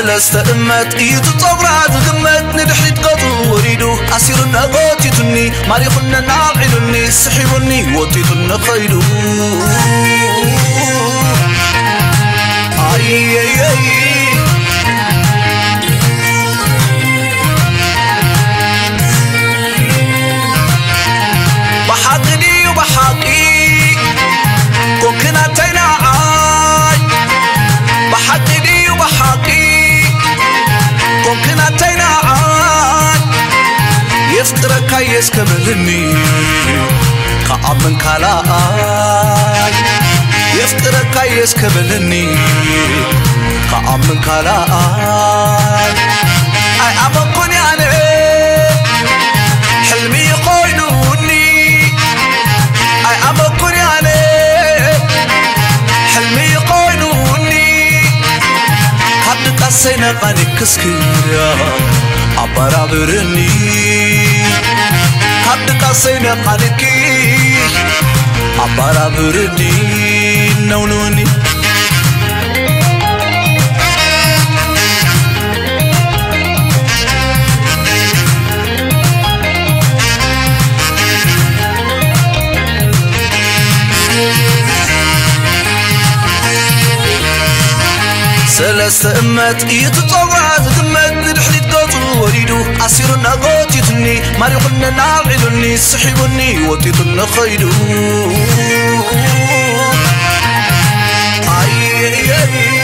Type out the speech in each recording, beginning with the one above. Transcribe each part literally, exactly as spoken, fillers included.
سلسة أمت إيتو طغرات غمت ندحريت قطو وريدو أسيرنا قوتيتني ماريخنا ناعلني سحيبني وطيتنا خيلو أي أي أي بحقني وبحقي كوكنا تينا عاي بحقني وبحقي كوكنا تينا عاي يفكرك يسكبلني كعب من كلاي يفكرك يسكبلني كعب من كلاي أي أبقني أنا حلمي يقيدوني أي أبقني أنا حلمي يقيدوني كابد قصينا قاني كسكيرا عبارة برني كابد قصينا قاني كي عبارة برني نونوني سلسة أمت إيتو طغرات غمت ندحريت قطو وريدو أسيرنا قوتيتني ماريخنا ناعلني سحيبني وطيتنا خيلو أي أي أي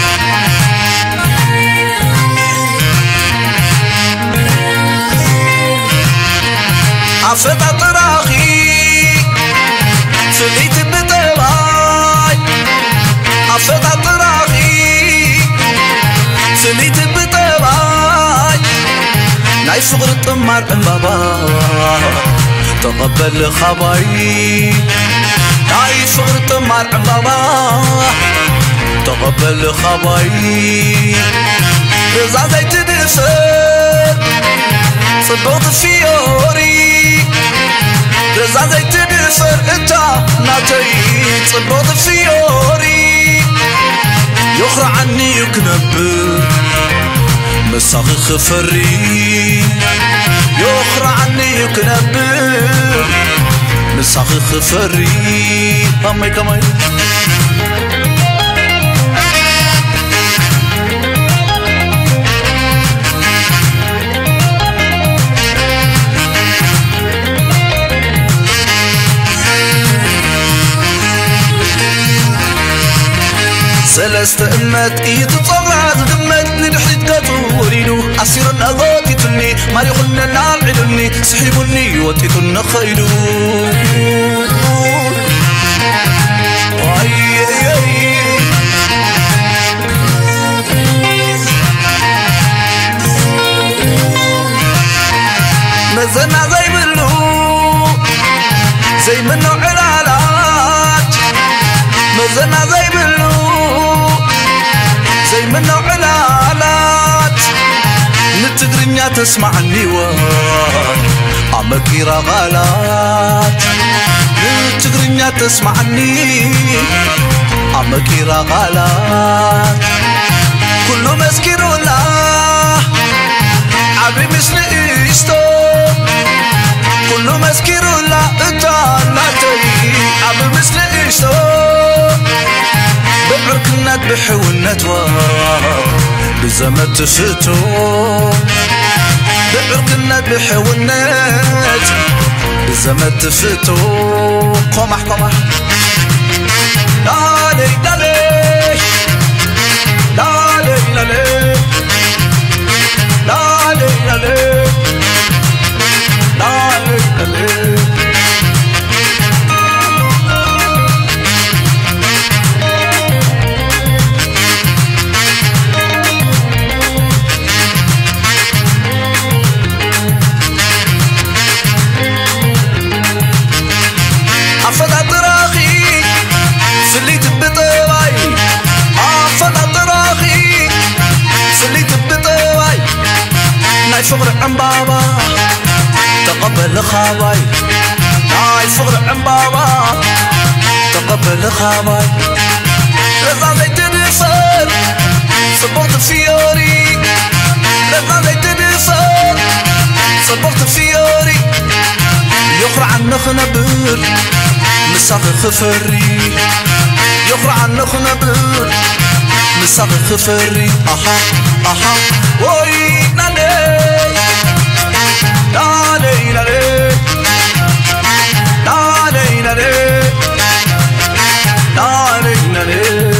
عفت عطراخي فليتي بتباي عفت عطراخي فليتي بتباي ناي فقر الطمار بابا تقبل خباي ناي فقر الطمار بابا تقبل خباي رزا زي تدفر صبوت فيوري رزا زي تدفر انت ناتي صبوت فيوري يخرع عني يكنبر مساخ خفري يخرع عني يكنبر مساخ خفري أمي كمي سلسة أمت إيتو طغرات غمت ندحريت قطو وريدو أسيرنا قوتيتني ماريخنا ناعلني سحيبني وطيتنا خيلو أي أي أي مزنا زي بلو زي منو علالات مزنا زي بلو زي منو علالات نتقرنيا تسمعني وان عمكيرا غالات نتقرنيا تسمعني عمكيرا غالات كله مسكين ولا عبي مثل إيشتو كله مسكين ولا إطالاتي عبي مثل إيشتو بعركنات بحونات بزمت تفتو بعركنات بحونات بزمت تفتو قمح قمح دالي دالي دالي دالي دالي دالي دالي دالي فليتي بتباي عفت عطراخي فليتي بتباي ناي فقر عن بابا تقبل خواي ناي فقر عن بابا تقبل خواي رزا زي تنفر صبوت فيوري رضا زي تدسر صبرت فيوري يخرع عنك نبر مساق خفري يخرع عنك نبر مساق خفري أها أها وي ناني ناني ناني ناني ناني ناني ناني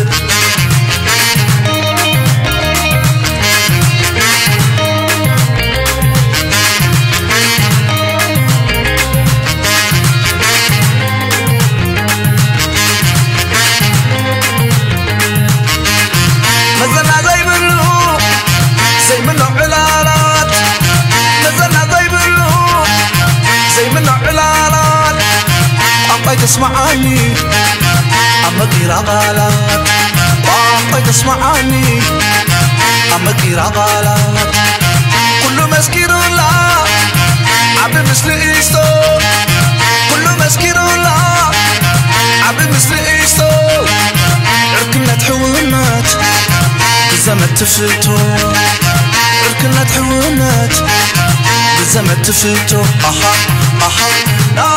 مزنا زي بلو زي منه علالات مزنا زي بلو زي منه علالات أبقى تسمعني أما كيرا غالات أبقى تسمعني أما كيرا غالات كله مسكين الله عبد مثل إيستو كله مسكين الله عبد مثل إيستو ركنا تحولنات بزمن تفلتو ركنا تحولنات بزمن تفلتو أها أها